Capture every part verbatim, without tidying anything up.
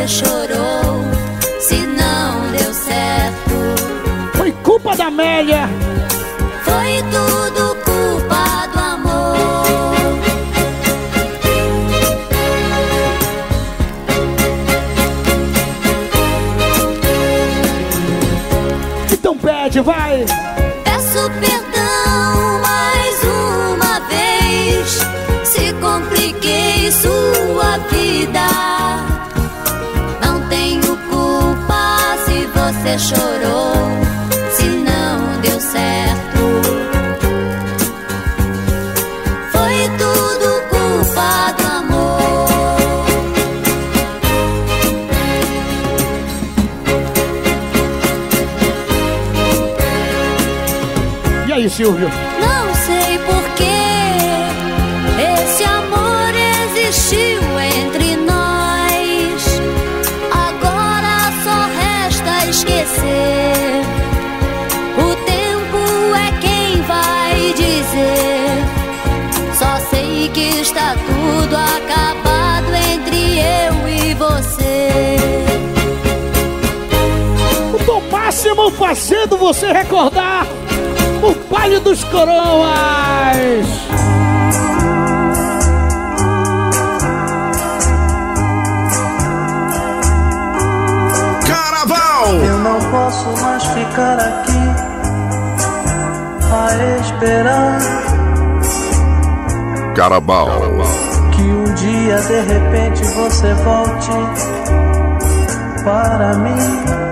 você chorou se não deu certo? Foi culpa da Amélia. Foi tudo culpa do amor. Então pede, vai. Peço perdão mais uma vez se compliquei sua vida. Não tenho culpa se você chorou se não deu certo. Foi tudo culpa do amor. E aí, Silvio? Não sei porquê esse amor existiu entre nós. Agora só resta esquecer. O tempo é quem vai dizer. Só sei que está tudo acabado entre eu e você. O Tom Máximo fazendo você recordar o baile dos coroas. Carnaval! Eu não posso mais ficar aqui a esperar Carnaval. que um dia de repente você volte para mim.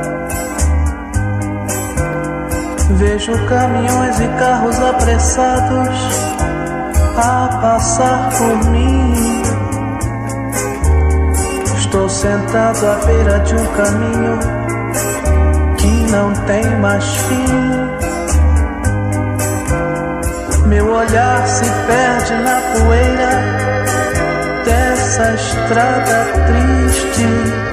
Vejo caminhões e carros apressados a passar por mim. Estou sentado à beira de um caminho que não tem mais fim. Meu olhar se perde na poeira dessa estrada triste,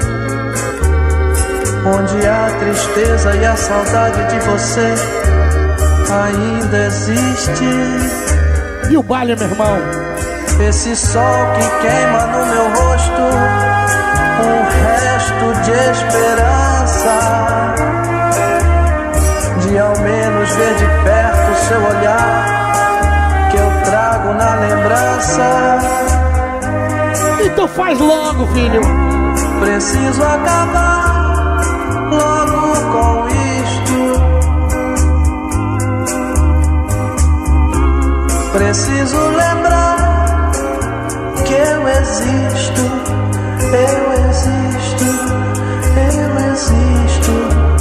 onde a tristeza e a saudade de você ainda existe. E o baile, meu irmão? Esse sol que queima no meu rosto, um resto de esperança, de ao menos ver de perto seu olhar que eu trago na lembrança. Então faz logo, filho. Preciso acabar logo com isto. Preciso lembrar que eu existo, eu existo, eu existo.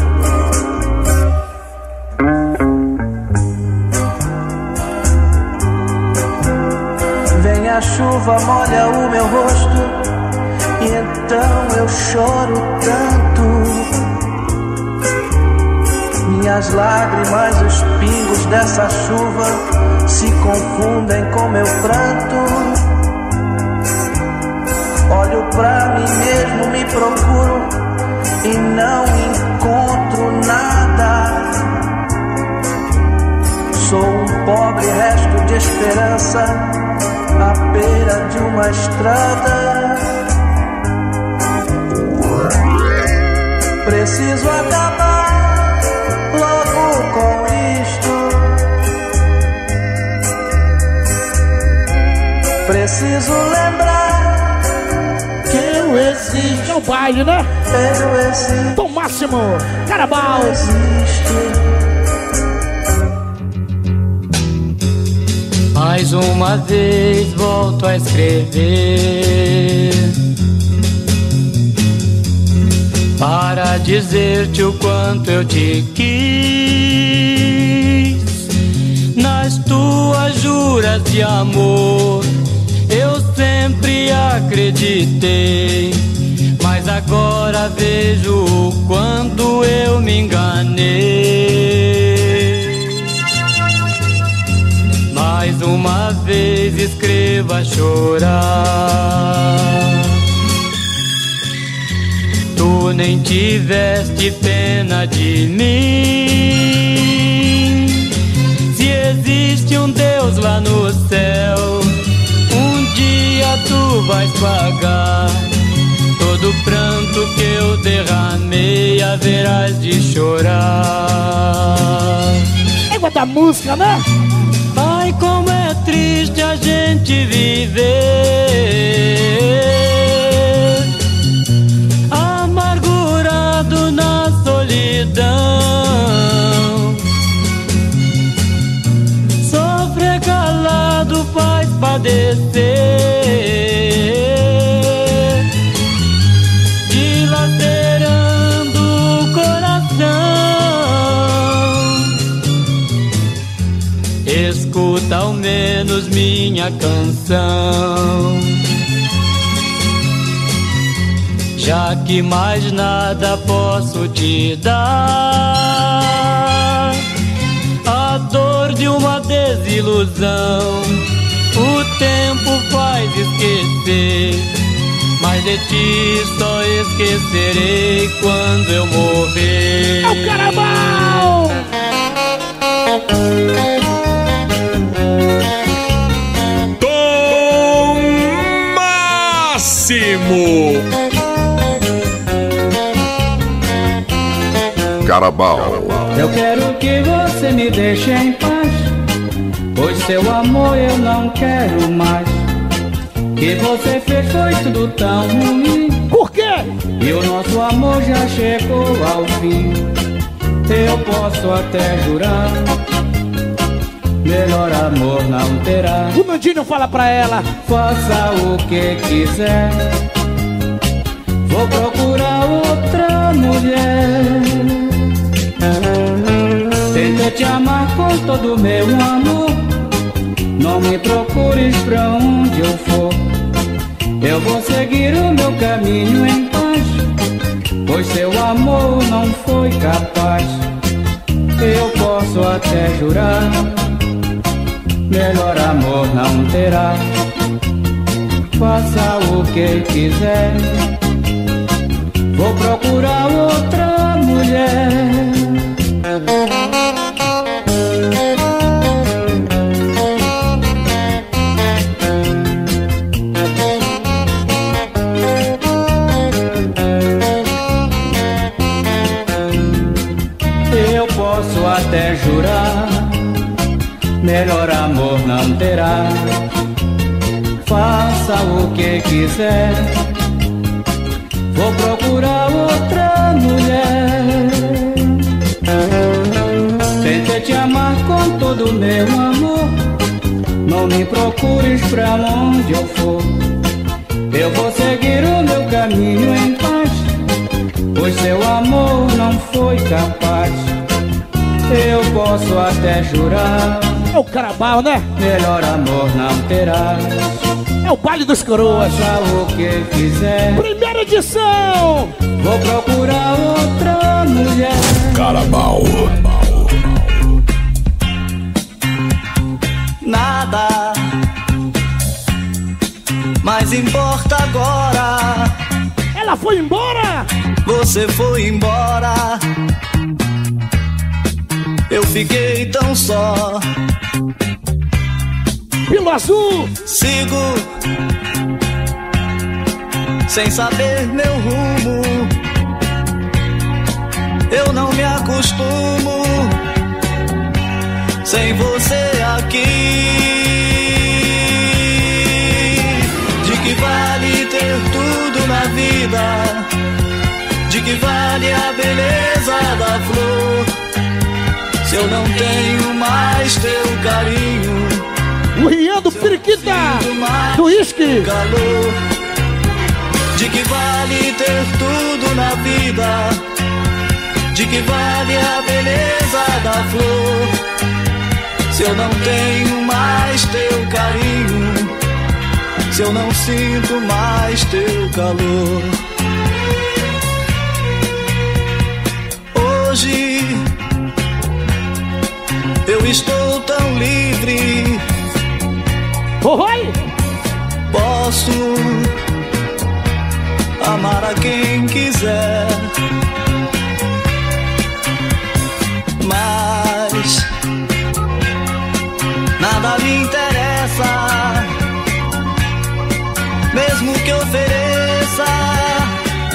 Vem a chuva, molha o meu rosto, e então eu choro tanto. Minhas lágrimas, os pingos dessa chuva se confundem com meu pranto. Olho pra mim mesmo, me procuro e não encontro nada. Sou um pobre resto de esperança à beira de uma estrada. Preciso acabar logo com isto. Preciso lembrar que eu existo. É o baile, né? Eu existo. Tom Máximo, Carnaval. Eu existo. Mais uma vez volto a escrever para dizer-te o quanto eu te quis. Nas tuas juras de amor eu sempre acreditei, mas agora vejo o quanto eu me enganei. Mais uma vez escreva a chorar. Tu nem tiveste pena de mim. Se existe um Deus lá no céu, um dia tu vais pagar todo do pranto que eu derramei haverás de chorar. Égua da música, né? Ai, como é triste a gente viver amargurado na solidão. Sofrer calado faz padecer, dilacerando o coração. Escuta ao menos minha canção, já que mais nada posso te dar. A dor de uma desilusão o tempo faz esquecer, mas de ti só esquecerei quando eu morrer. É o Carnaval! Tom Máximo Carnaval. Eu quero que você me deixe em paz, pois seu amor eu não quero mais. Que você fez foi tudo tão ruim. Por quê? E o nosso amor já chegou ao fim. Eu posso até jurar, melhor amor não terá. O Nandinho fala pra ela: faça o que quiser, vou procurar outra mulher. Tento te amar com todo o meu amor, não me procures pra onde eu for. Eu vou seguir o meu caminho em paz, pois seu amor não foi capaz. Eu posso até jurar, melhor amor não terá. Faça o que quiser, vou procurar outra mulher. Eu posso até jurar, melhor amor não terá. Faça o que quiser, vou procurar outra mulher. Tentei te amar com todo o meu amor, não me procures pra onde eu for. Eu vou seguir o meu caminho em paz, pois seu amor não foi capaz. Eu posso até jurar, é o Carnaval, né? melhor amor não terá. É o baile dos coroas. Faça o que quiser, Primeira edição. vou procurar outra mulher. Carnaval. Nada mais importa agora. Ela foi embora. Você foi embora, eu fiquei tão só. Pilo azul. Sigo sem saber meu rumo. Eu não me acostumo sem você aqui. De que vale ter tudo na vida? De que vale a beleza da flor, se eu não tenho mais teu carinho? O Rian do Periquita, do uísque. Calor. De que vale ter tudo na vida? De que vale a beleza da flor, se eu não tenho mais teu carinho? Se eu não sinto mais teu calor? Hoje eu estou tão livre, Oi! posso amar a quem quiser, mas nada me interessa, mesmo que ofereça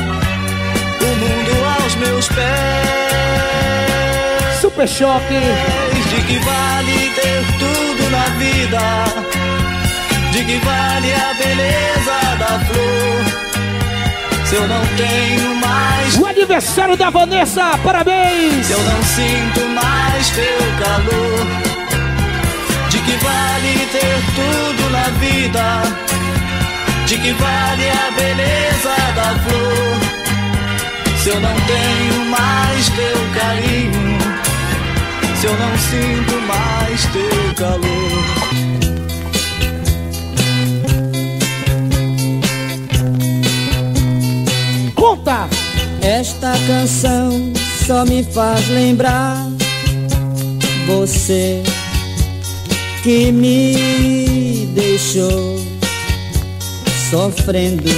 Super Choque. De que vale ter tudo na vida? De que vale a beleza da flor? Se eu não tenho mais o aniversário da Vanessa, parabéns! Se eu não sinto mais teu calor. De que vale ter tudo na vida? De que vale a beleza da flor? Se eu não tenho mais teu carinho, se eu não sinto mais teu calor. Conta! Esta canção só me faz lembrar você que me deixou sofrendo.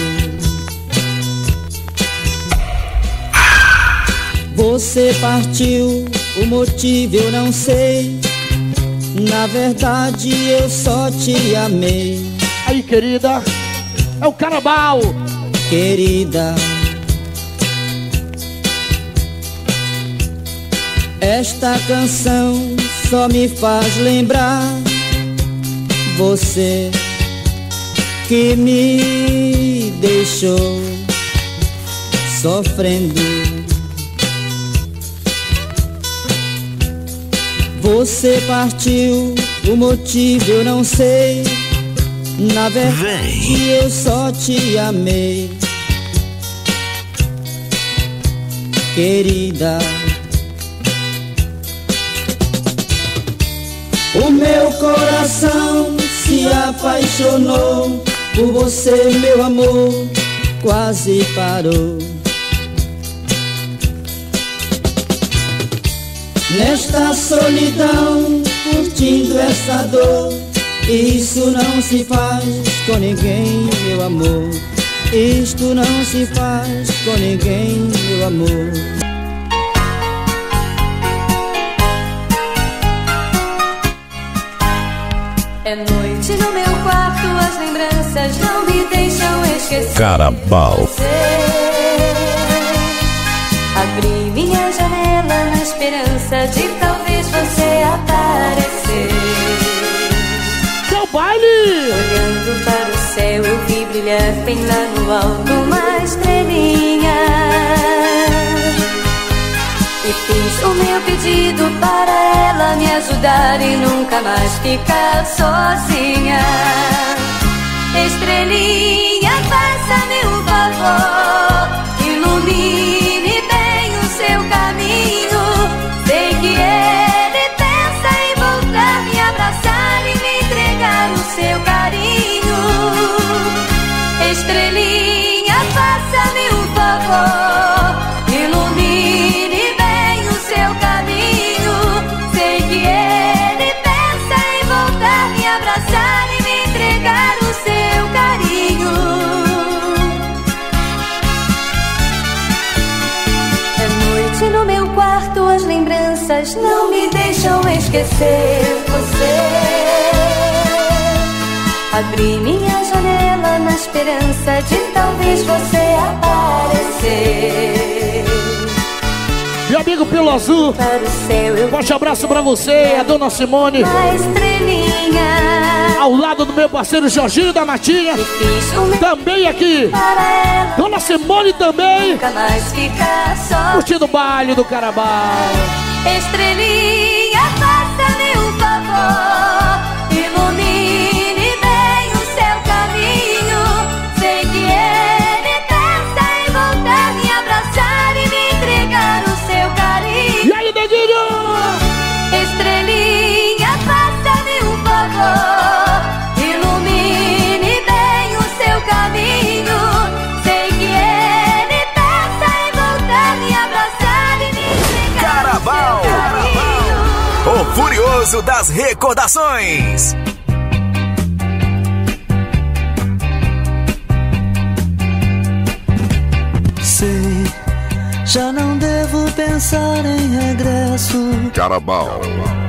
Você partiu, o motivo eu não sei. Na verdade eu só te amei. Aí, querida, é o Carabao. Querida, esta canção só me faz lembrar você que me deixou sofrendo. Você partiu, o motivo eu não sei. Na verdade Vem. eu só te amei. Querida, o meu coração se apaixonou por você, meu amor, quase parou. Nesta solidão, curtindo essa dor, isso não se faz com ninguém, meu amor. Isto não se faz com ninguém, meu amor. É noite no meu quarto, as lembranças não me deixam esquecer. Carabao. Abri minha janela na esperança de talvez você aparecer. Seu baile! Olhando para o céu eu vi brilhar bem lá no alto uma estrelinha. E fiz o meu pedido para ela me ajudar e nunca mais ficar sozinha. Estrelinha, faça-me um favor, ilumine bem o seu caminho. Sei que ele pensa em voltar, me abraçar e me entregar o seu carinho. Estrelinha, faça-me um favor, ilumine bem o seu caminho. Sei que ele pensa em voltar, me abraçar e me entregar o seu carinho. É noite no meu quarto, as lembranças não me deixam esquecer você. Abri minha janela na esperança de talvez você aparecer. Meu amigo Pelo Azul, Para o céu eu forte abraço pra você, a dona Simone, a estrelinha. ao lado do meu parceiro Jorginho da Matinha, E fiz o meu também aqui, para ela dona Simone também, nunca mais ficar só. curtindo o baile do Carabao. Estrelinha, faça-me um favor, ilumine bem o seu caminho. Sei que ele pensa em voltar, me abraçar e me entregar o seu carinho. E aí, dedinho? Estrelinha, faça-me um favor, ilumine bem o seu caminho. Sei que ele pensa em voltar, me abraçar e me entregar Carabao. o seu carinho. O Furioso das Recordações. Sei, já não devo pensar em regresso. Carabao.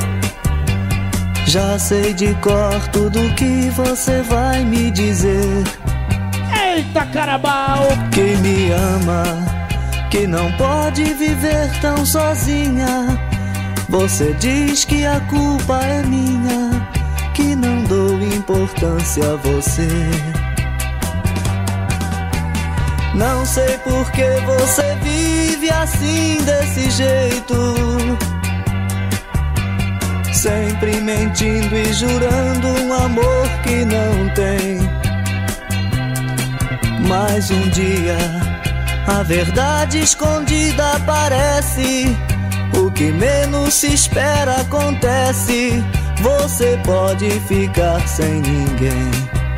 Já sei de cor tudo que você vai me dizer. Eita, Carabao! Que me ama, que não pode viver tão sozinha. Você diz que a culpa é minha, que não dou importância a você. Não sei por que você vive assim desse jeito, sempre mentindo e jurando um amor que não tem. Mas um dia a verdade escondida aparece, o que menos se espera acontece. Você pode ficar sem ninguém.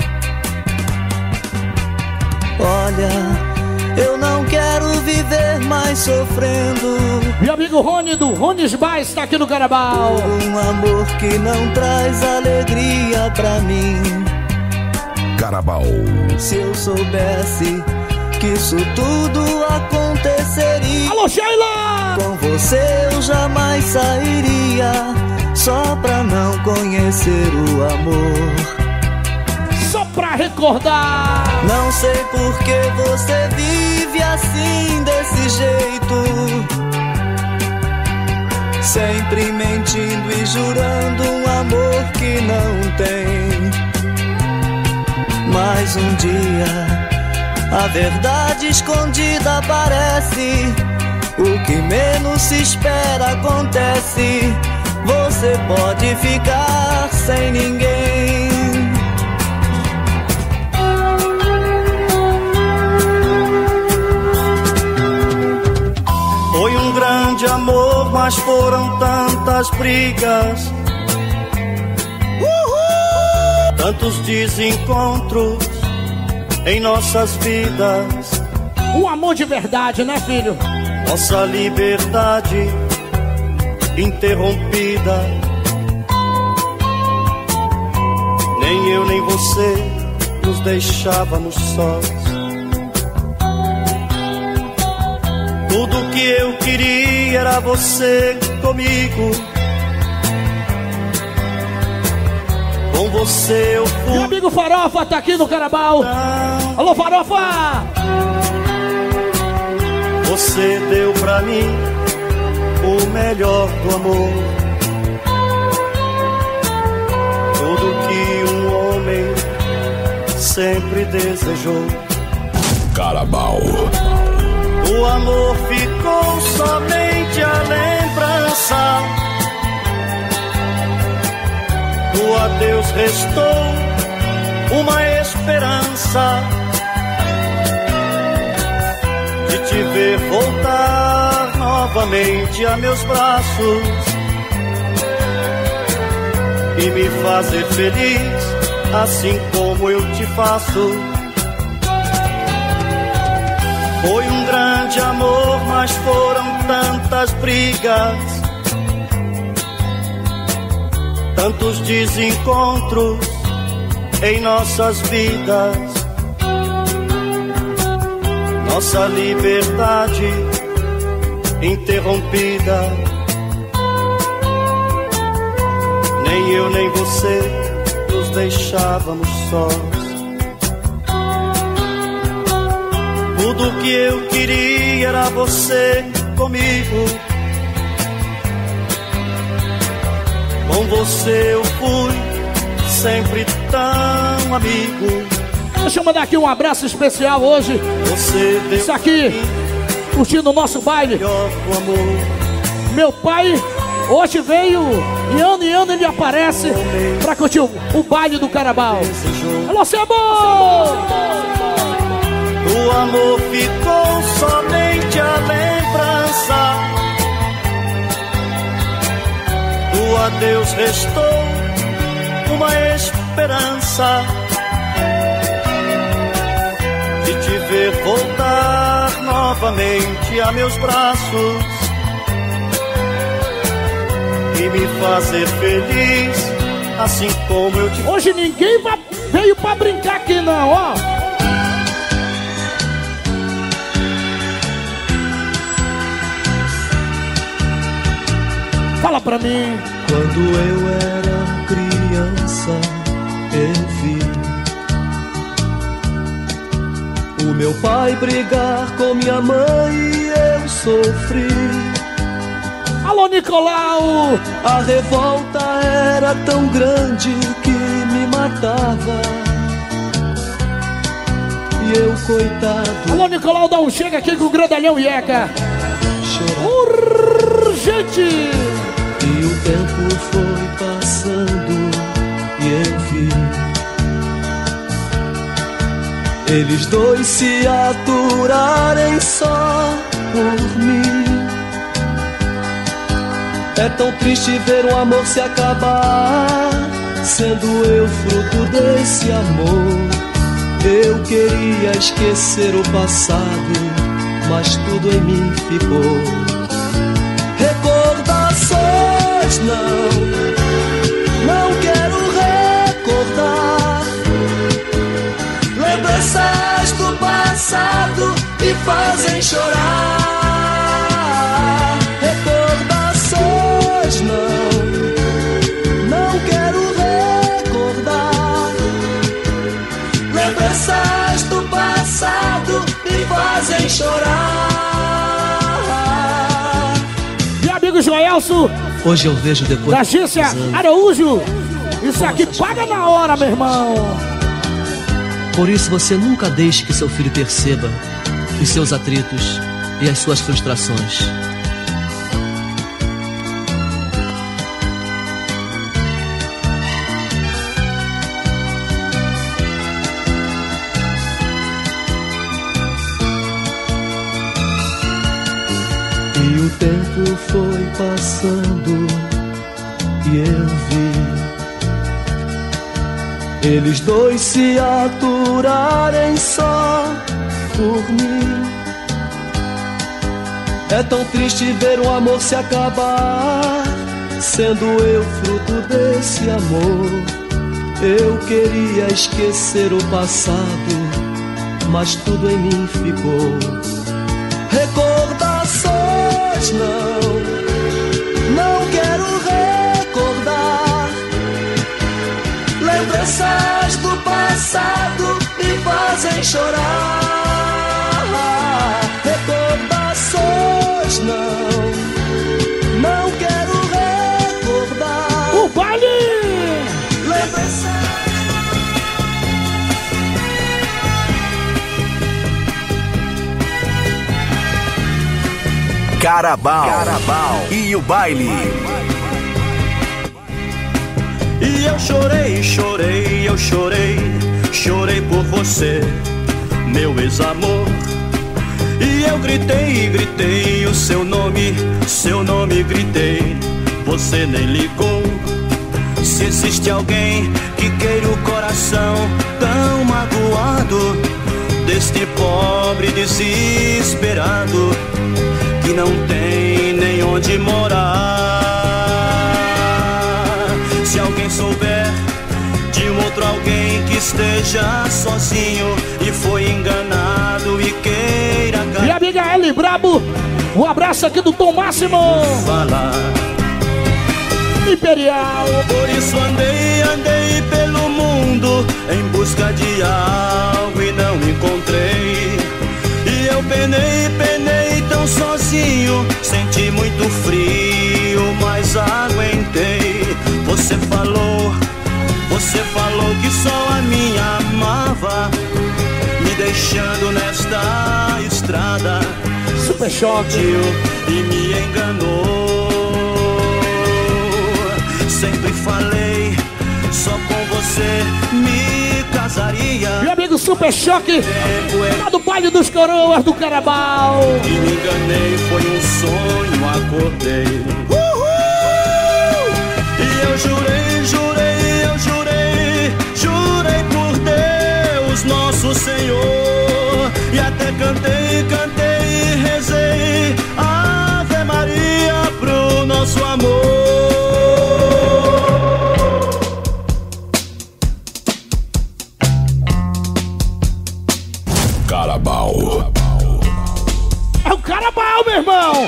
Olha, eu não quero viver mais sofrendo. Meu amigo Rony do Rones Bar está aqui no Carabao. Um amor que não traz alegria pra mim. Carabao. Se eu soubesse que isso tudo aconteceria, alô, Sheila! Com você eu jamais sairia, só pra não conhecer o amor. Só pra recordar. Não sei por que você vive assim desse jeito, sempre mentindo e jurando um amor que não tem. Mas um dia a verdade escondida aparece, o que menos se espera acontece. Você pode ficar sem ninguém. Foi um grande amor, mas foram tantas brigas, Uhul! Tantos desencontros em nossas vidas. Um amor de verdade, né, filho? Nossa liberdade interrompida. Nem eu nem você nos deixávamos sós. Tudo que eu queria era você comigo. Com você eu fui. Meu amigo Farofa tá aqui no Carabao. Alô, Farofa! Você deu pra mim o melhor do amor. Tudo que um homem sempre desejou. Carabao. O amor ficou somente a lembrança. O adeus restou uma esperança de te ver voltar novamente a meus braços e me fazer feliz, assim como eu te faço. Foi um grande amor, mas foram tantas brigas, tantos desencontros em nossas vidas. Nossa liberdade interrompida. Nem eu nem você nos deixávamos sós. Tudo que eu queria era você comigo. Com você eu fui sempre tão amigo. Deixa eu mandar aqui um abraço especial hoje. Você deu isso aqui, curtindo o nosso baile. Meu pai hoje veio e ano em ano ele aparece pra curtir o, o baile do Carabao. Alô, Sebo! O amor ficou somente a lembrança. O adeus restou uma esperança de te ver voltar novamente a meus braços e me fazer feliz, assim como eu te... Hoje ninguém veio pra brincar aqui não, ó. Fala pra mim. Quando eu era criança, eu vi o meu pai brigar com minha mãe e eu sofri. Alô, Nicolau! A revolta era tão grande que me matava. E eu, coitado. Alô, Nicolau, dá um chega aqui com o grandalhão Ieca. Urgente! E o tempo foi passando e eu vi eles dois se aturarem só por mim. É tão triste ver um amor se acabar, sendo eu fruto desse amor. Eu queria esquecer o passado, mas tudo em mim ficou. Recordações não, não quero recordar. Lembranças do passado me fazem chorar. Recordações não, não quero recordar. Lembranças do passado me fazem chorar. E amigo Joelso, hoje eu vejo depois da agência Araújo, isso aqui paga na hora, meu irmão. Por isso você nunca deixe que seu filho perceba os seus atritos e as suas frustrações. E o tempo foi passando e eu vi eles dois se aturarem só por mim. É tão triste ver um amor se acabar, sendo eu fruto desse amor. Eu queria esquecer o passado, mas tudo em mim ficou. Recordações não, não quero recordar. Lembranças do passado me fazem chorar. Recordações não, não quero recordar. O baile! Lembranças. Carabao. Carabao e o baile. E eu chorei, chorei, eu chorei, chorei por você, meu ex-amor. E eu gritei, gritei o seu nome, seu nome gritei, você nem ligou. Se existe alguém que queira o coração tão magoado deste pobre desesperado que não tem nem onde morar. Se alguém souber de um outro alguém que esteja sozinho e foi enganado e queira... Minha amiga Eli Brabo, um abraço aqui do Tom Máximo. Falar. Imperial. Por isso andei, andei pelo mundo em busca de algo e não encontrei. E eu penei, penei tão sozinho, senti muito frio, mas aguentei. Você falou, você falou que só a mim amava, me deixando nesta estrada. Super choque. E me enganou. Sempre falei, só com você me casaria. Meu amigo Super Choque, lá do baile dos coroas do Carabao. E me enganei, foi um sonho, acordei. Uhul! E eu jurei, jurei, eu jurei, jurei por Deus, nosso Senhor. E até cantei, cantei e rezei Ave Maria pro nosso amor. Carabao. É o Carabao, meu irmão.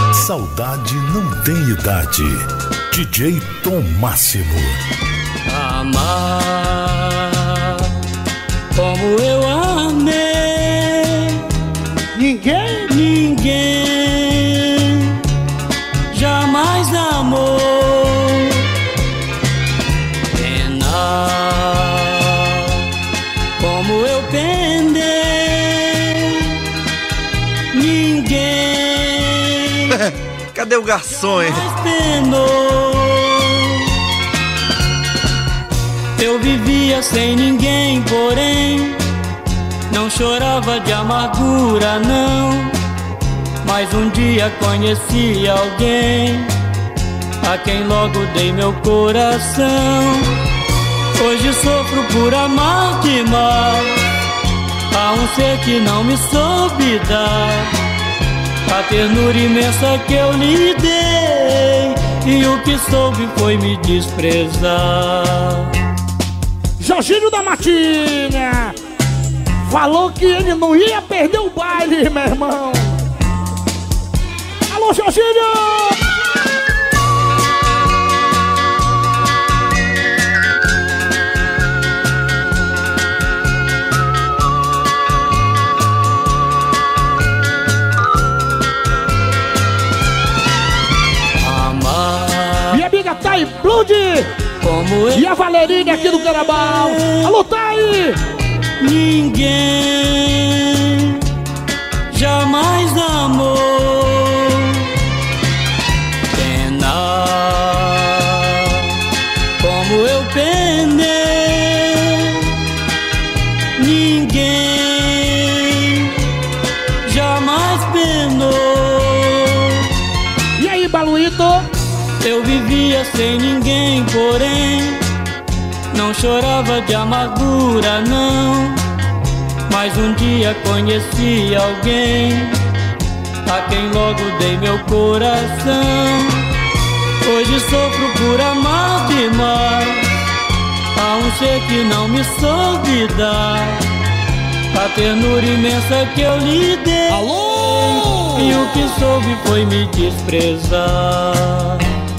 Saudade não tem idade. D J Tom Máximo. Ah. Amar como eu amei, ninguém, ninguém jamais amou. Penar como eu penei, ninguém. Cadê o garçom, hein? Mais penou. Eu vivia sem ninguém, porém não chorava de amargura, não. Mas um dia conheci alguém a quem logo dei meu coração. Hoje sofro por amar demais a um ser que não me soube dar a ternura imensa que eu lhe dei, e o que soube foi me desprezar. Jorginho da Matinha falou que ele não ia perder o baile, meu irmão. Alô, Jorginho! Amar. Minha amiga Thay Blood e a Valerine aqui do Carabao. Alô, Thay! Ninguém jamais amou. Penar como eu penei, ninguém jamais penou. E aí, Baluito? Eu vivia sem ninguém, porém não chorava de amargura, não. Mas um dia conheci alguém a quem logo dei meu coração. Hoje sofro por amar demais a um ser que não me soube dar a ternura imensa que eu lhe dei. Alô! E o que soube foi me desprezar.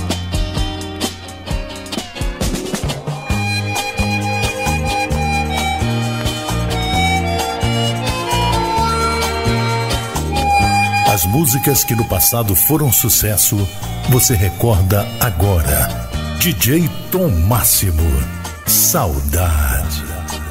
As músicas que no passado foram sucesso, você recorda agora. D J Tom Máximo, Saudade.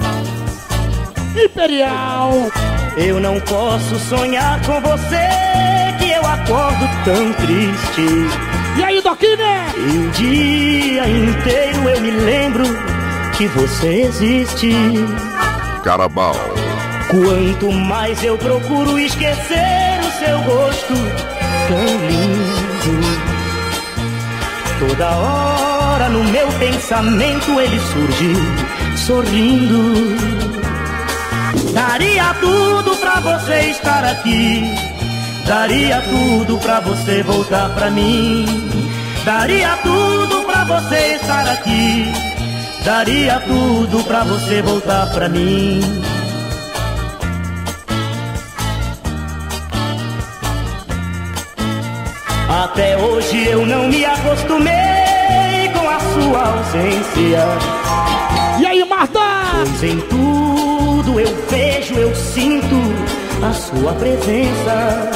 Imperial. Eu não posso sonhar com você, que eu acordo tão triste. E aí, Doquinha? E o dia inteiro eu me lembro que você existe. Carabao. Quanto mais eu procuro esquecer o seu rosto tão lindo, toda hora no meu pensamento ele surge sorrindo. Daria tudo pra você estar aqui, daria tudo pra você voltar pra mim, daria tudo pra você estar aqui, daria tudo pra você voltar pra mim. Até hoje eu não me acostumei com a sua ausência. E aí, Marta? Pois em tudo eu vejo, eu sinto a sua presença.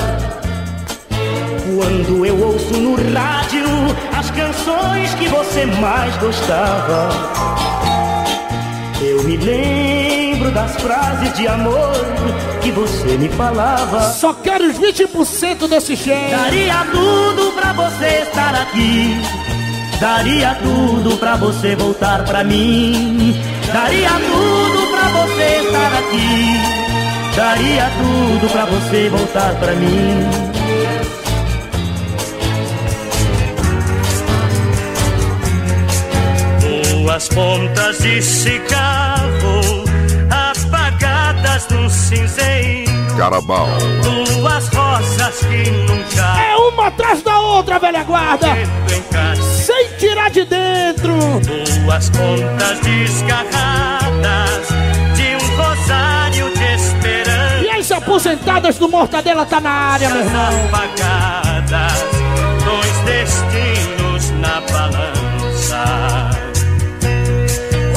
Quando eu ouço no rádio as canções que você mais gostava, eu me lembro das frases de amor que você me falava. Só quero os vinte por cento desse cheque. Daria tudo pra você estar aqui, daria tudo pra você voltar pra mim, daria tudo pra você estar aqui, daria tudo pra você voltar pra mim. Duas pontas de cigarro apagadas no cinzeiro. Carabao. Duas rosas que nunca. É uma atrás da outra, velha guarda. Sem tirar de dentro. Duas pontas desgarradas de um rosário de esperança. E as aposentadas do Mortadela tá na área, meu irmão. Apagadas, dois destinos na balança.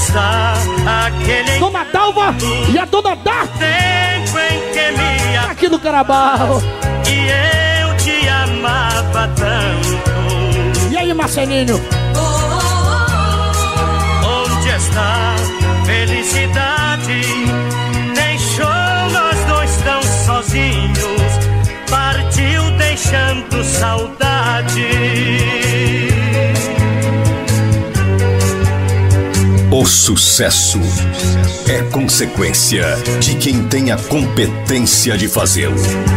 está aquele Dona Dalva e a Dona Dá tempo em que me aqui no Carabao. E eu te amava tanto. E aí, Marcelinho? Onde está felicidade? Deixou nós dois tão sozinhos. Partiu deixando saudade. O sucesso é consequência de quem tem a competência de fazê-lo.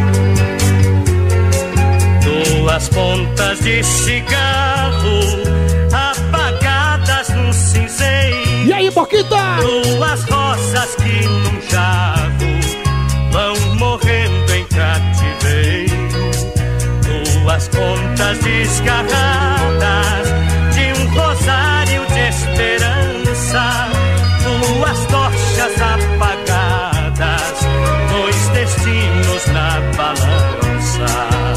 Duas pontas de cigarro apagadas no cinzeiro. E aí, Boquita? Duas rosas que num jarro vão morrendo em cativeiro. Duas pontas desgarradas de um rosário de esperança. Duas tochas apagadas, dois destinos na balança.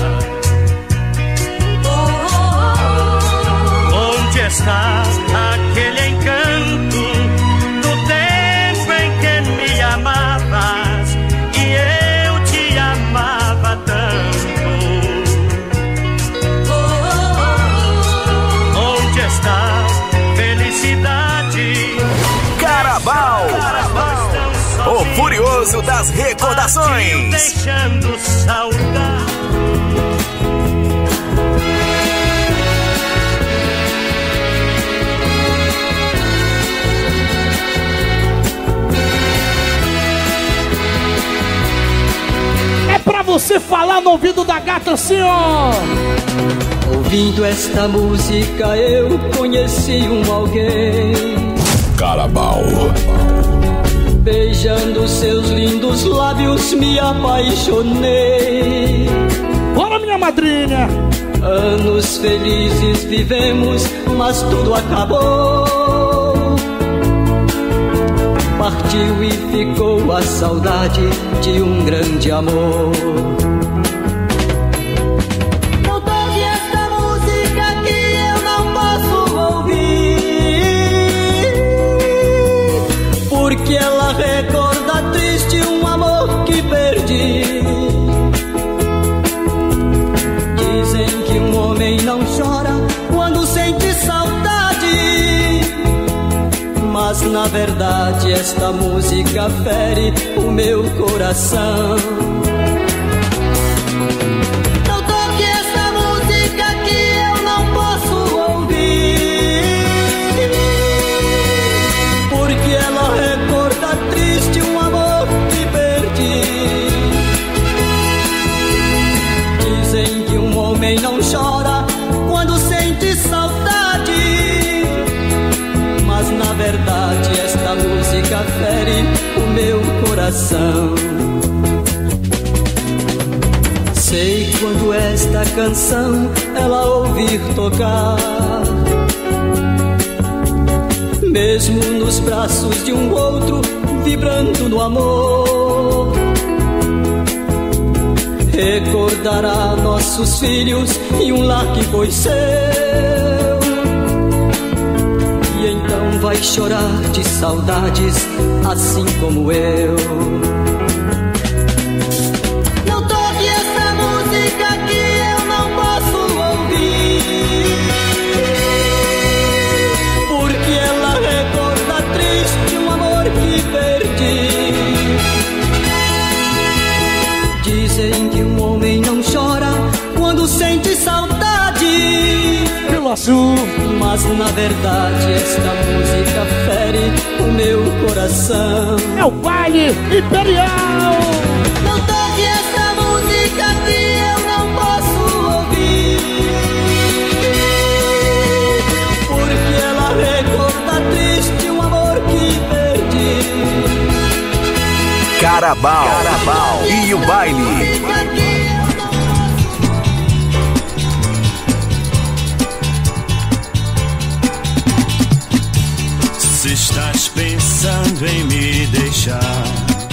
Onde está aquele encanto do tempo em que me amavas e eu te amava tanto? Onde está felicidade? Carabao, o furioso das recordações. Deixando saudade. É pra você falar no ouvido da gata assim, ó. Ouvindo esta música eu conheci um alguém. Carabao. Beijando seus lindos lábios me apaixonei. Bora, minha madrinha! Anos felizes vivemos, mas tudo acabou. Partiu e ficou a saudade de um grande amor. Não toque esta música que eu não posso ouvir, porque ela recorda triste um amor que perdi. Dizem que um homem não chora quando sente saudade, mas na verdade esta música fere o meu coração. Não toque esta música que eu não posso ouvir, porque ela recorda triste um amor que perdi. Dizem que um homem não chora quando sente saudade, mas na verdade esta música fere o meu coração. Sei quando esta canção ela ouvir tocar, mesmo nos braços de um outro, vibrando no amor, recordará nossos filhos e um lar que foi seu. E então vai chorar de saudades, assim como eu. Não toque essa música que eu não posso ouvir, porque ela recorda triste um amor que perdi. Dizem que um homem não chora quando sente saudade pelo azul, mas na verdade esta música fere o meu coração. É o baile imperial. Não toque essa música que eu não posso ouvir, porque ela recorda triste um amor que perdi. Carabao, Carabao e o baile. Se estás pensando em me deixar,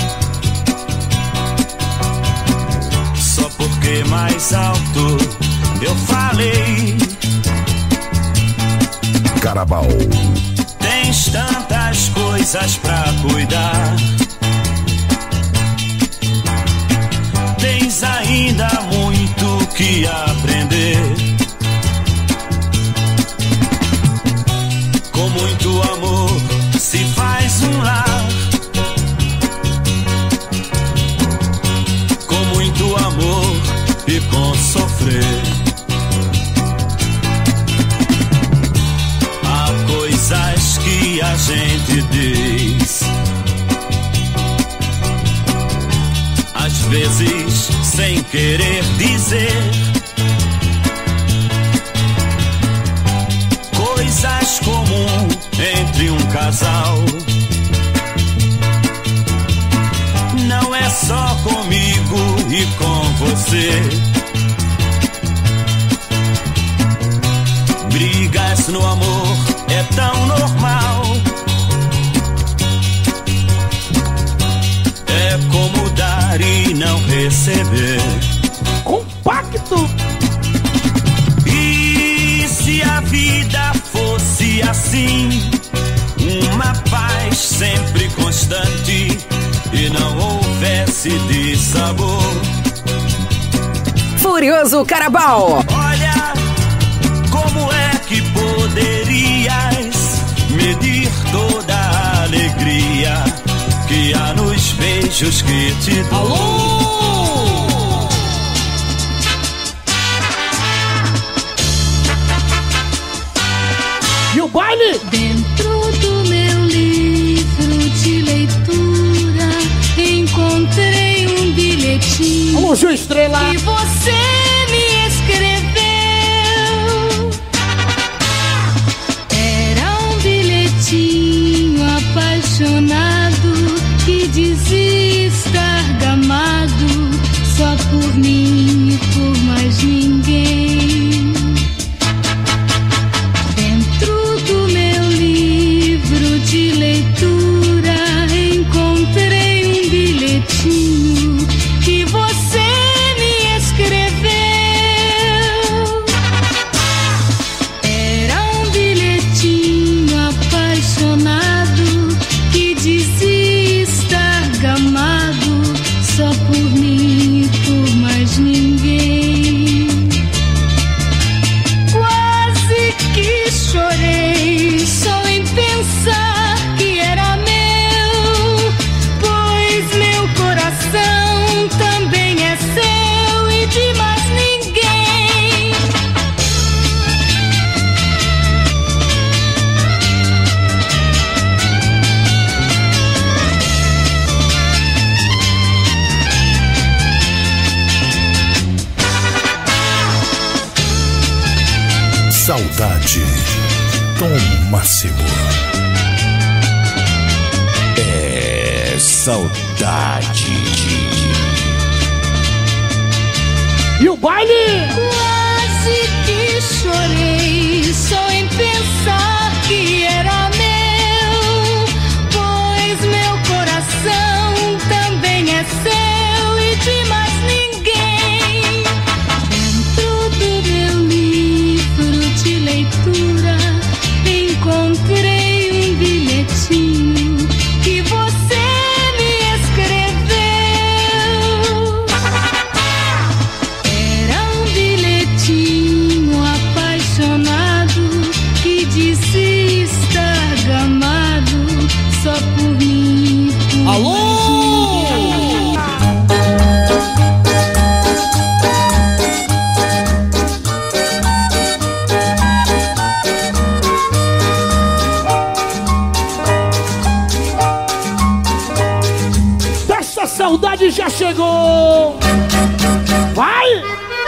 só porque mais alto eu falei. Carabao. Tens tantas coisas coisas pra cuidar. Tens ainda muito que aprender. Com muito amor se faz um lar. Com muito amor e com sofrer. Há coisas que a gente diz, às vezes sem querer dizer. Coisas comuns entre um casal. Não é só comigo e com você. Brigas no amor é tão normal. É como dar e não receber. Compacto. E se a vida fosse assim, uma paz sempre constante, e não houvesse dissabor. Furioso Carabao. Olha, como é que poderias medir toda a alegria que há nos beijos que te dou? Alô! E o baile? Dentro do meu livro de leitura encontrei um bilhetinho. Alô, Ju Estrela. Que você me escreveu. Era um bilhetinho apaixonado que dizia estar gamado só por mim e por mais ninguém. De leitura encontrei um bilhetinho que você me escreveu. Era um bilhetinho apaixonado que dizia estar gamado só por mim e por mais ninguém. Quase que chorei só em pensar também é seu e de mais ninguém. Saudade, Tom Máximo. É saudade. E o baile? Quase que chorei só em pensar que era meu, pois meu coração também é seu e de mais ninguém. Dentro do meu livro de leitura encontrei um bilhetinho que você me escreveu. Era um bilhetinho apaixonado que dizia estar gamado só por mim. Por Alô! Saudade já chegou. Vai!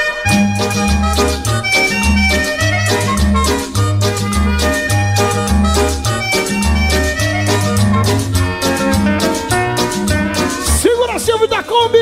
Segura Silvio da Kombi.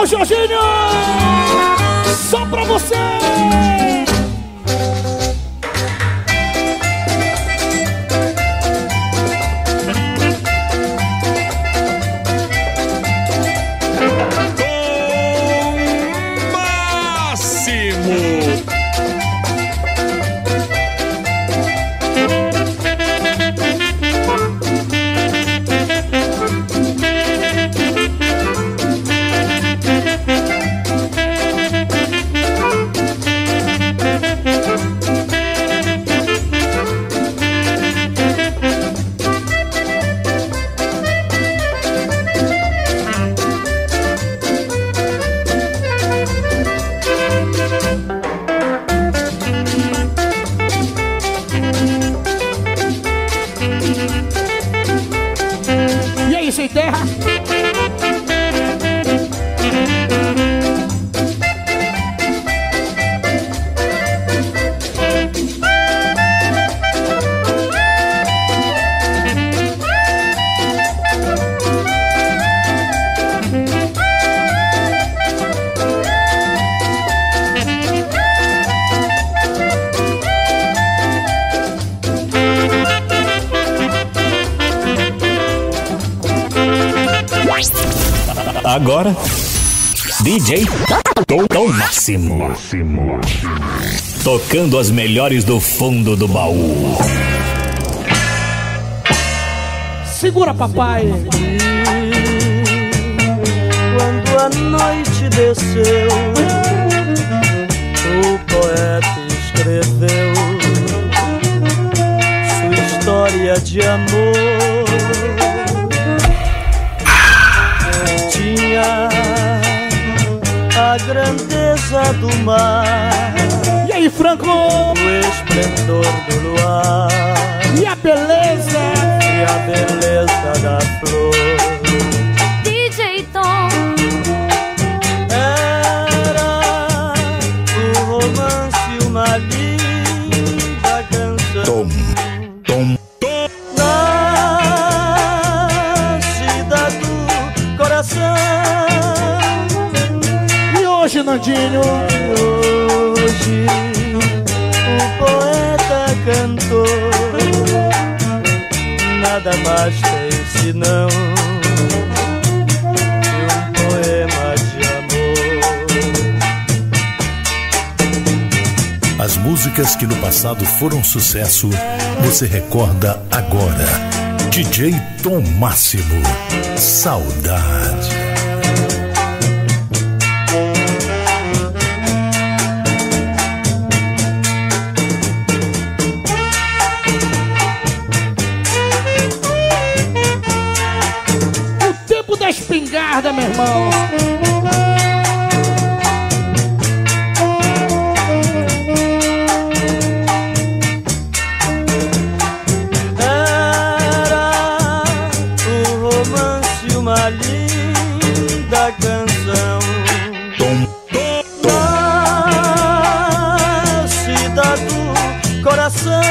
Jorginho! Só pra você! Sem terra. Agora, D J Tom, Tom Máximo. Tocando as melhores do fundo do baú. Segura, papai. Quando a noite desceu, o poeta escreveu sua história de amor. Tinha a grandeza do mar. E aí, Franco? O esplendor do luar. E a beleza? E a beleza da flor. D J Tom. Era o romance, uma linda canção. Tom, Tom, Tom. Nascida do coração. E hoje, Nandinho? Hoje o poeta cantou. Nada mais tem senão um poema de amor. As músicas que no passado foram sucesso, você recorda agora. D J Tom Máximo, Saudade. Espingarda, meu irmão. Era o romance, uma linda canção. Tom, tom, nascida do coração.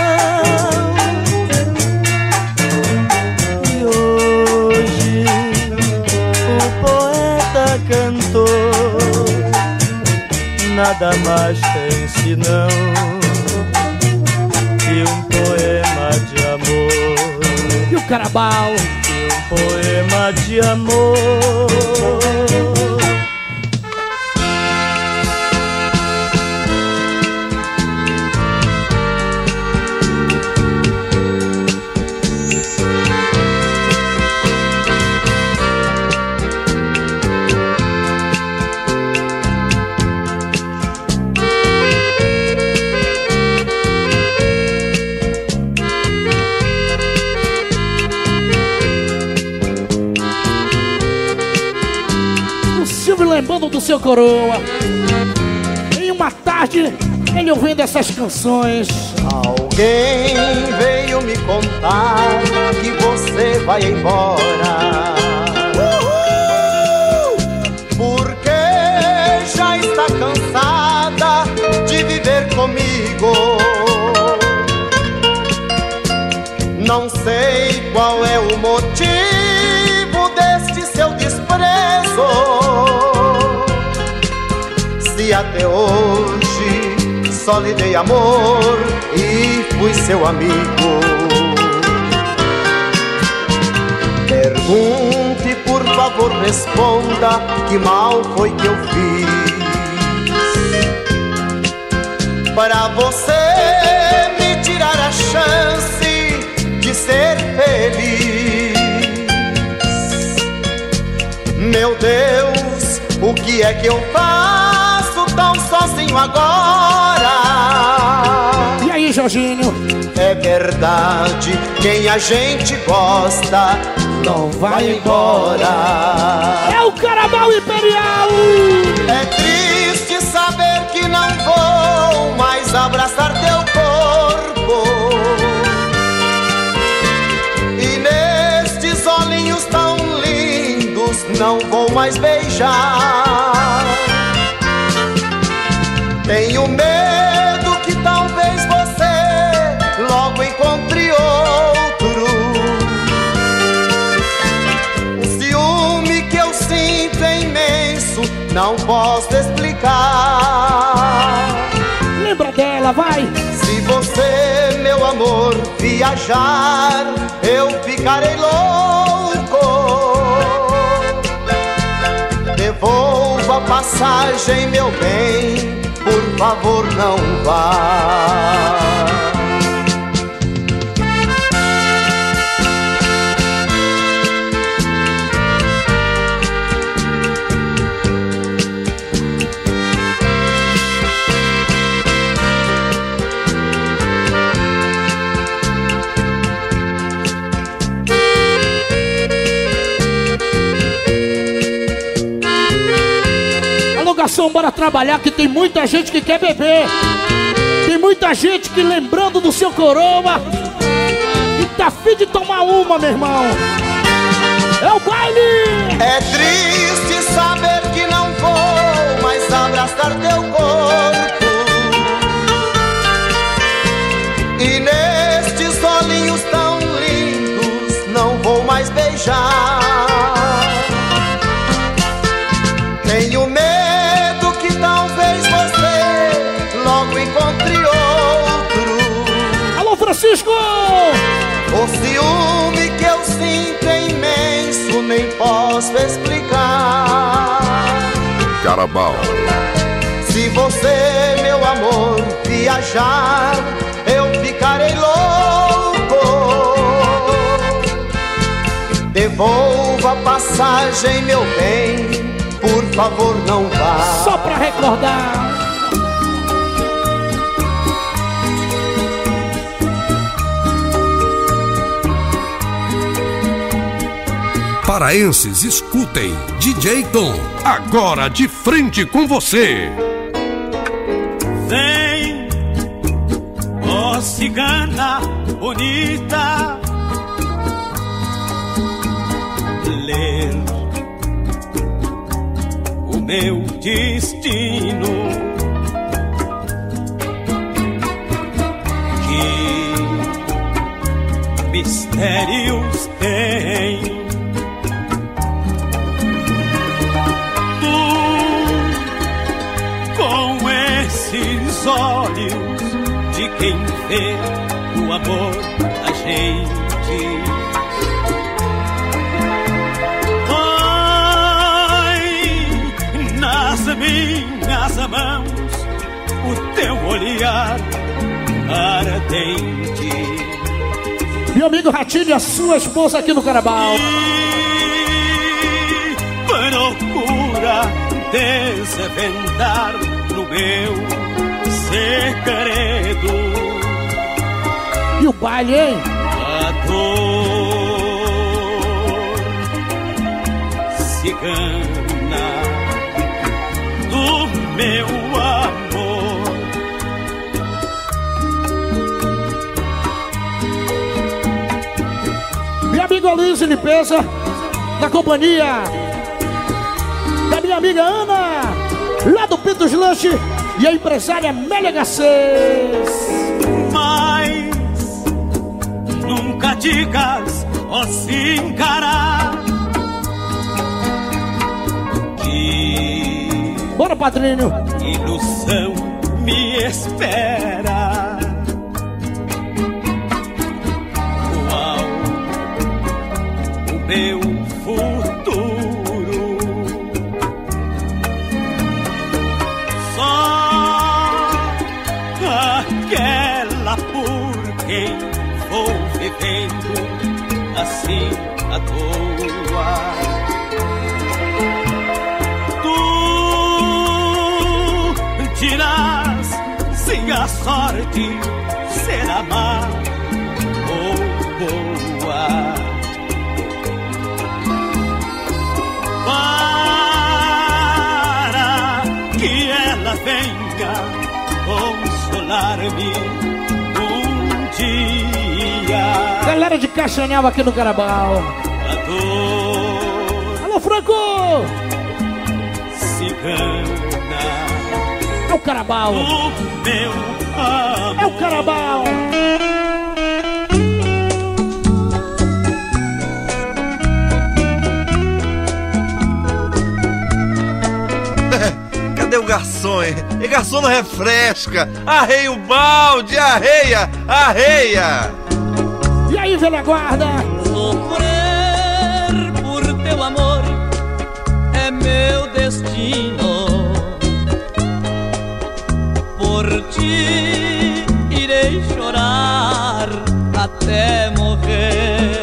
Cantou, nada mais tem senão que um poema de amor. E o Carabao? E um poema de amor. Lembrando do seu coroa. Em uma tarde, ele ouvindo essas canções. Alguém veio me contar que você vai embora. Uhul! Porque já está cansada de viver comigo. Não sei qual é o motivo deste seu desprezo. até hoje só lhe dei amor e fui seu amigo. Pergunte, por favor, responda, que mal foi que eu fiz para você me tirar a chance de ser feliz. Meu Deus, o que é que eu faço tão sozinho agora? E aí, Jorginho? É verdade, quem a gente gosta não vai embora. É o Carnaval Imperial! É triste saber que não vou mais abraçar teu corpo, e nestes olhinhos tão lindos não vou mais beijar. Tenho medo que talvez você logo encontre outro. O ciúme que eu sinto é imenso, não posso explicar. Lembra dela, vai! Se você, meu amor, viajar, eu ficarei louco. Devolva a passagem, meu bem, por favor, não vá. Garçom, bora trabalhar, que tem muita gente que quer beber. Tem muita gente que, lembrando do seu coroa, e tá afim de tomar uma, meu irmão. É o baile! É triste saber que não vou mais abraçar teu corpo, e nestes olhinhos tão lindos não vou mais beijar. Tenho medo encontre outro. Alô, Francisco! O ciúme que eu sinto é imenso, nem posso explicar. Carnaval. Se você, meu amor, viajar, eu ficarei louco. Devolva a passagem, meu bem, por favor, não vá. Só pra recordar. Paraenses, escutem, D J Tom, agora de frente com você. Vem, ó cigana bonita, ler o meu destino. Que mistérios tem olhos de quem vê o amor da gente. Põe nas minhas mãos o teu olhar ardente. Meu amigo Ratinho e a sua esposa aqui no Carnaval. E procura desvendar no meu segredo. E o baile, hein? A dor cigana do meu amor. Minha amiga Luiz Limpeza, na companhia da minha amiga Ana, lá do Pintos Lanche, e a empresária Mélia Garcês. Mas nunca digas, ó se encarar, que bora, padrinho. ilusão me espera. Qual o meu futuro? Só aquela por quem vou vivendo assim à toa. Dirás se a sorte será má ou boa. Para que ela venha consolar-me um dia. Galera de Castanhal aqui no Carabao. Alô, Franco! Cigana. É o Carabao. O meu amor. É o Carabao. Cadê o garçom, hein? E garçom não refresca. Arreia o balde, arreia, arreia. E aí, velha guarda? Sofrer por teu amor é meu destino. Por ti irei chorar até morrer.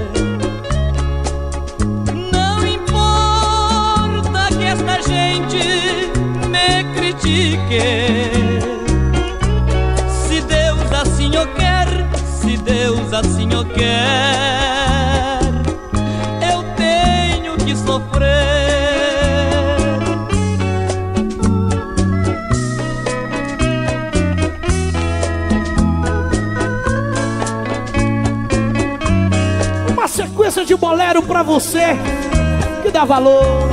Não importa que esta gente me critique. Se Deus assim o quer, se Deus assim o quer, eu tenho que sofrer. Sequência de bolero pra você que dá valor.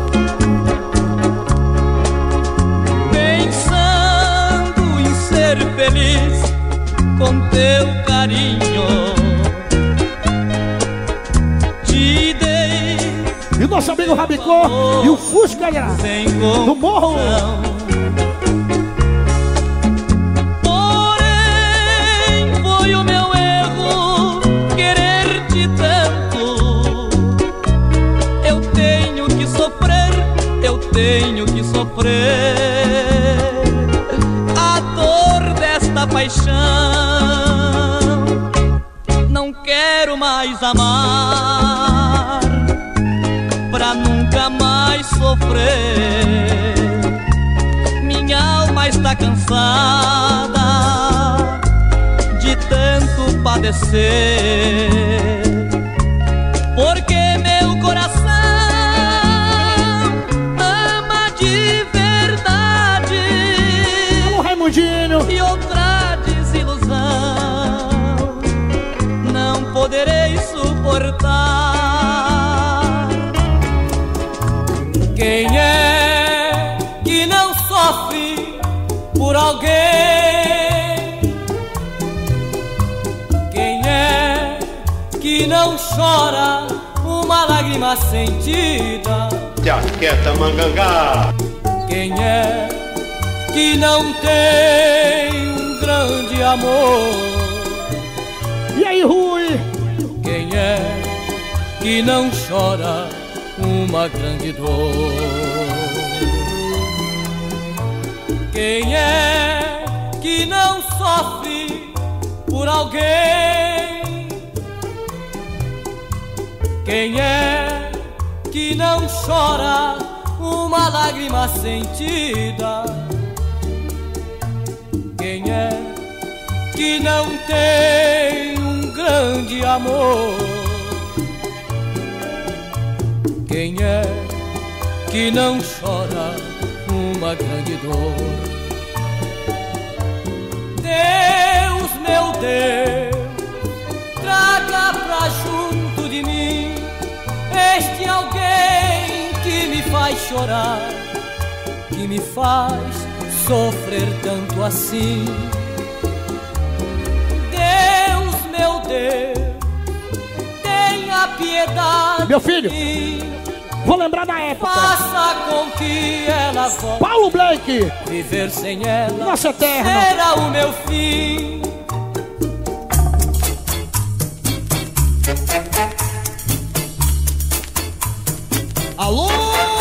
Pensando em ser feliz com teu carinho, te dei. E o nosso amigo Rabicó e o Fusca no morro. Porém, foi o meu erro querer-te tanto. Eu tenho que sofrer, eu tenho que sofrer a dor desta paixão. Não quero mais amar pra nunca mais sofrer. Minha alma está cansada de tanto padecer, porque meu coração ama de verdade. Alô, Raimundinho. E outra desilusão não poderei suportar. Quem é que não sofre por alguém? Quem é que não chora uma lágrima sentida? Jaqueta Mangangá. Quem é que não tem um grande amor? E aí, Rui? Quem é que não chora uma grande dor? Quem é que não sofre por alguém? Quem é que não chora uma lágrima sentida? Quem é que não tem um grande amor? Quem é que não chora uma grande dor? Deus, meu Deus, traga pra junto de mim este alguém que me faz chorar, que me faz sofrer tanto assim. Deus, meu Deus, tenha piedade. Meu filho, Vou lembrar da época. Faça com que ela volte. Paulo Blake. Viver sem ela, nossa eterna, será o meu fim. Alô?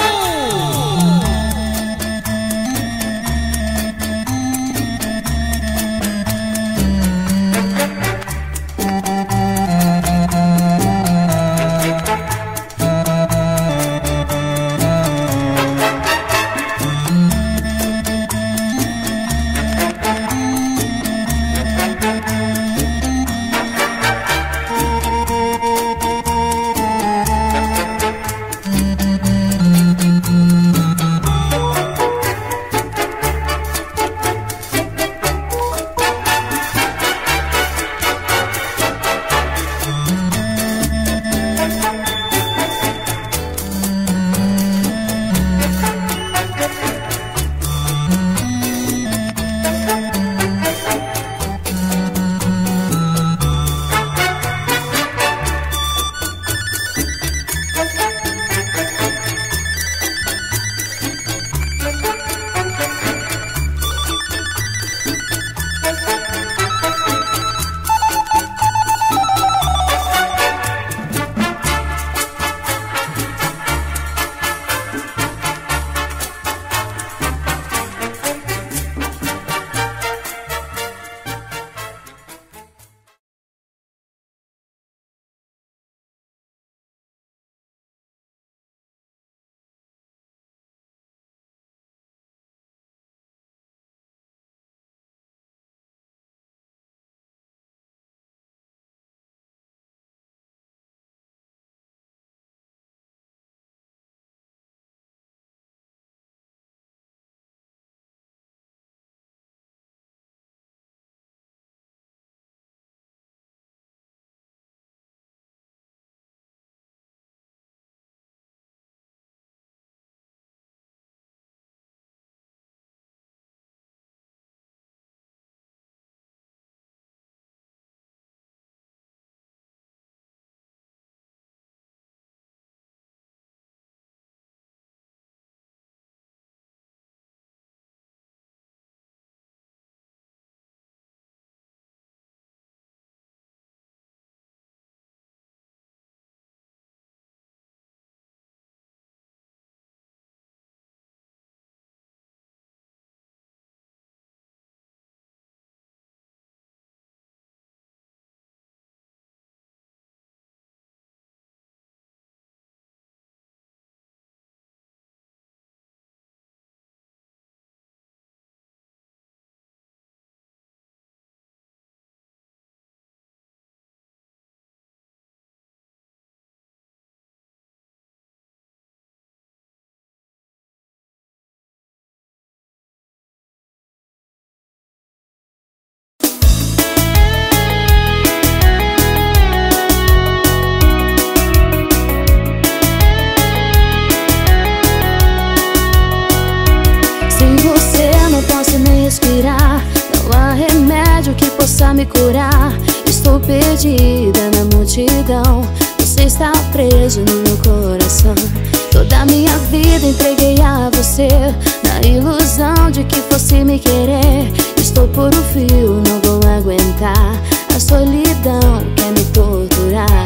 possa me curar. Estou perdida na multidão, você está preso no meu coração. Toda a minha vida entreguei a você, na ilusão de que fosse me querer. Estou por um fio, não vou aguentar, a solidão quer me torturar.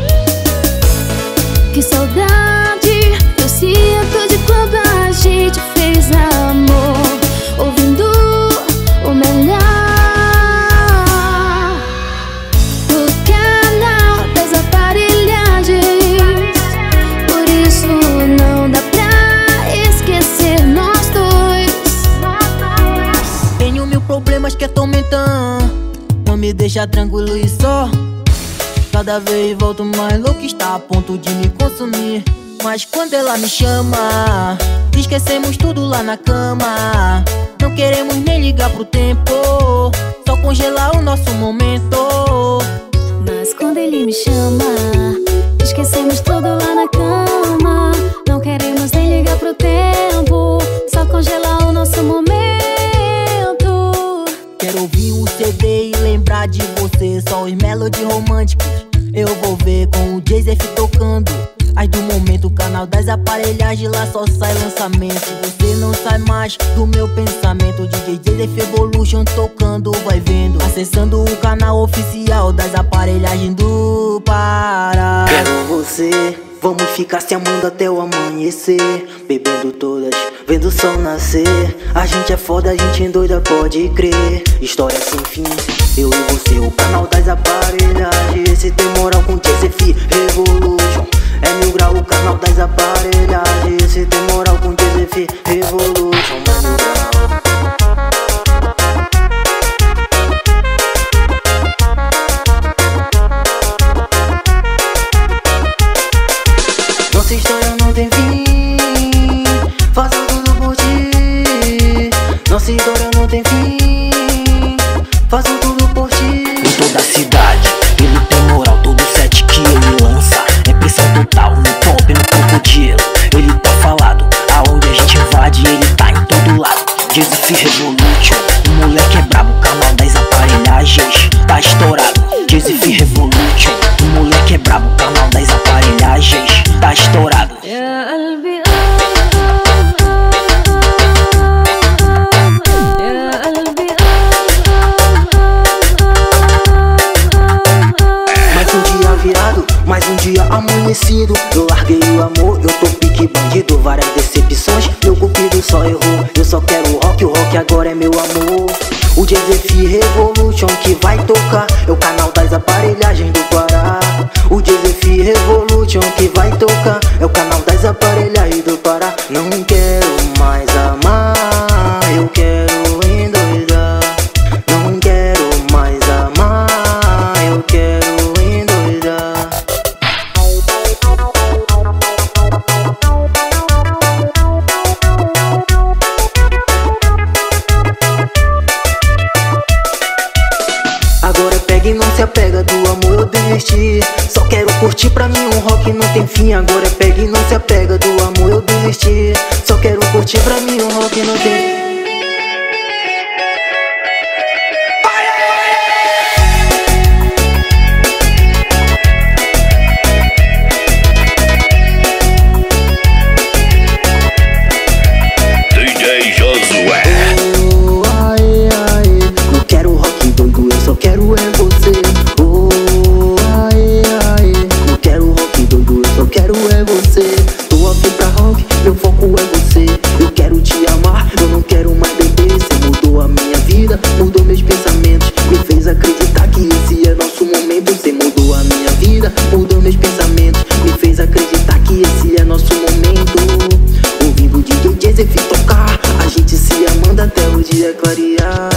Que saudade eu sinto de quando a gente fez amor, ouvindo o melhor do canal das aparelhagens. Por isso não dá pra esquecer nós dois. Tenho mil problemas que atormentam, não me deixa tranquilo e só. Cada vez volto mais louco, está a ponto de me consumir. Mas quando ela me chama, esquecemos tudo lá na cama. Não queremos nem ligar pro tempo, só congelar o nosso momento. Mas quando ele me chama, esquecemos tudo lá na cama. Não queremos nem ligar pro tempo, só congelar o nosso momento. Quero ouvir um C D e lembrar de você, só os melodies românticos. Eu vou ver com o Jay-Z tocando as do momento, canal das aparelhagens, lá só sai lançamento. Você não sai mais do meu pensamento. D J Joseph Evolution tocando, vai vendo. Acessando o canal oficial das aparelhagens do Pará. Quero você, vamos ficar se amando até o amanhecer. Bebendo todas, vendo o sol nascer. A gente é foda, a gente é doida, pode crer. História sem fim, eu e você, o canal das aparelhagens. Esse tem moral com Joseph Revolution. É mil grau o canal das aparelhagens. Esse tem moral com Joseph Revolution. É mil grau. Nossa história não tem fim, faço tudo por ti. Nossa história não tem fim, faço tudo por ti. Em toda a cidade, ele tem moral, todo set que ele lança é pressão total, no pop, no crocodilo. Ele tá falado, aonde a gente invade, ele tá em todo lado. Joseph Revolution, o moleque é brabo, canal das aparelhagens tá estourado. Joseph Revolution, o moleque é brabo, canal das aparelhagens tá estourado. Mais um dia virado, mais um dia amanhecido. Eu larguei o amor, eu tô pique bandido. Várias decepções, meu cupido só errou. Eu só quero rock, o rock agora é meu amor. O Joseph Revolution que vai tocar é o canal das aparelhagens do Pará. O Joseph Revolution que vai tocar é o canal das aparelhagens do Pará. Não quero mais amar, eu quero endoidar. Não quero mais amar, eu quero endoidar. Agora pega e não se apega, do amor eu desisti. Só quero curtir, pra mim um rock não tem fim. Agora pega e não se apega, do amor eu desisti. Só quero curtir, pra mim um rock não tem fim. D J Josué. Oh, ai, ai, não quero rock doido, eu só quero é você. Oh, ai, ai, não quero rock doido, eu só quero é você. Tô aqui pra rock, meu foco é você. Eu quero te amar, eu não quero mais beber. Você mudou a minha vida, mudou meus pensamentos, me fez acreditar que esse é nosso momento. Você mudou a minha vida, mudou meus pensamentos, me fez acreditar que esse é nosso momento. Ouvindo o D J Joseph tocar, a gente se amando até o dia clarear.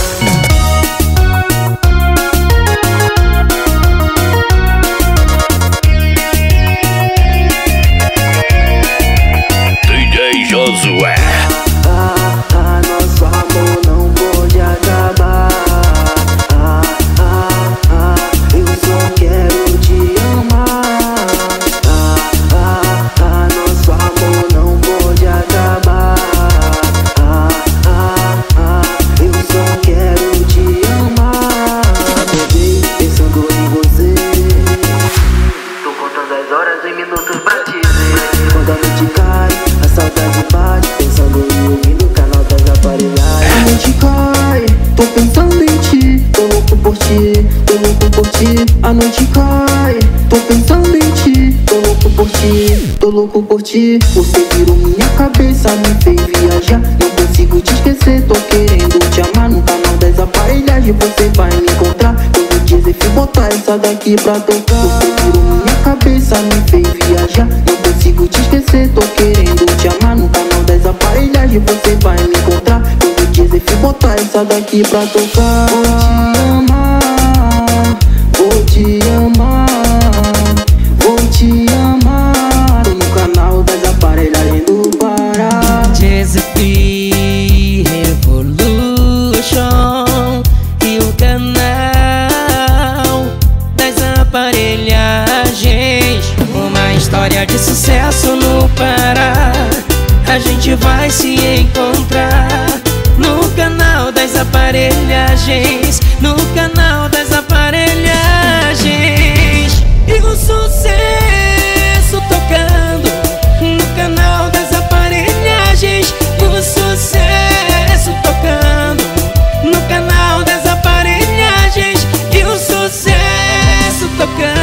D J Josué. Ah, ah, nosso amor não pode acabar. Ah, ah, ah, eu só quero te amar. Ah, ah, ah, nosso amor não pode acabar. Ah, ah, ah, eu só quero te amar. Acordei pensando em você. Tô contando as horas e minutos pra te ver. Quando a noite cai, a saudade bate, pensando em ouvir o canal das aparelhagens. A noite cai, tô pensando em ti, tô louco por ti, tô louco por ti. A noite cai, tô pensando em ti, tô louco por ti, tô louco por ti. Você virou minha cabeça, me fez viajar, não consigo te esquecer, tô querendo te amar. No canal das aparelhagens você vai me encontrar. Quando o Joseph botar essa daqui pra tocar, você virou minha cabeça, me fez viajar, não consigo te esquecer, tô querendo te amar. No canal das aparelhagens você vai me encontrar. Quando o Joseph botar essa daqui pra tocar, vou te amar, vou te amar, vou te amar. Tô no canal das aparelhagens do Pará. Joseph Revolution e o canal das aparelhagens. Uma história de sucesso no Pará. A gente vai se encontrar no canal das aparelhagens, no canal das aparelhagens. E o sucesso tocando tocando